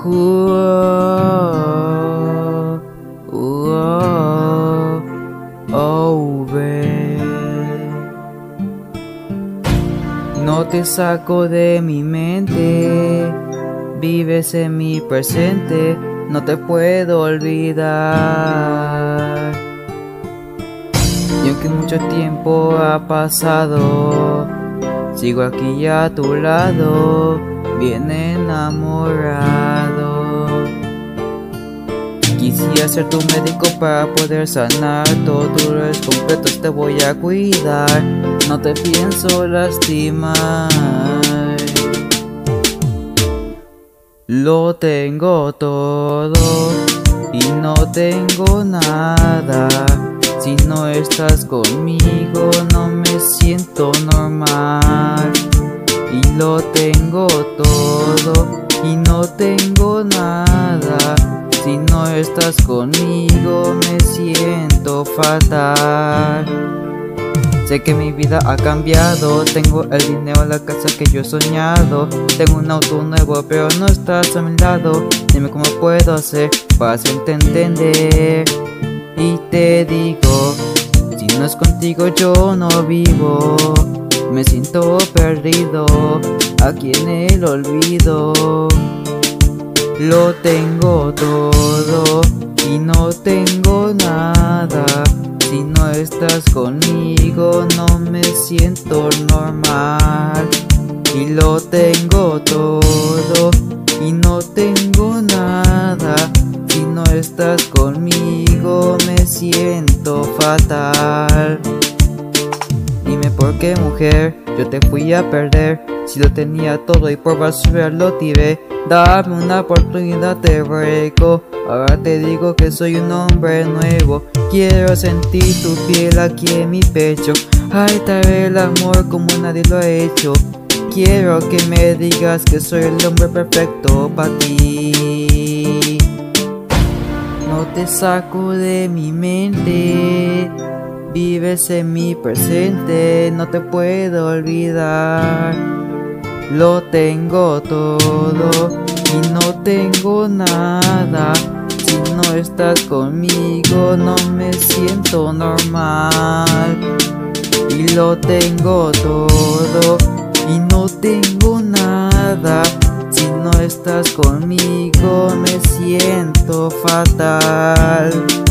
Over. No te saco de mi mente, vives en mi presente, no te puedo olvidar. Y aunque mucho tiempo ha pasado, sigo aquí a tu lado, bien enamorado. Quisiera ser tu médico para poder sanar todo tus dolores completos, te voy a cuidar, no te pienso lastimar. Lo tengo todo y no tengo nada. Si no estás conmigo no me siento normal. Y lo tengo todo y no tengo nada. Si no estás conmigo me siento fatal. Sé que mi vida ha cambiado, tengo el dinero, la casa que yo he soñado, tengo un auto nuevo pero no estás a mi lado. Dime cómo puedo hacer para hacerte entender. Y te digo, si no es contigo yo no vivo. Me siento perdido aquí en el olvido. Lo tengo todo y no tengo nada. Si no estás conmigo no me siento normal. Y lo tengo todo y no tengo nada. Si no estás conmigo me siento fatal. Dime por qué, mujer, yo te fui a perder. Si lo tenía todo y por basura lo tiré. Dame una oportunidad, te ruego. Ahora te digo que soy un hombre nuevo. Quiero sentir tu piel aquí en mi pecho. Ay, te haré el amor como nadie lo ha hecho. Quiero que me digas que soy el hombre perfecto para ti. No te saco de mi mente, vives en mi presente, no te puedo olvidar. Lo tengo todo y no tengo nada. Si no estás conmigo no me siento normal. Y lo tengo todo y no tengo nada. Si no estás conmigo me siento fatal.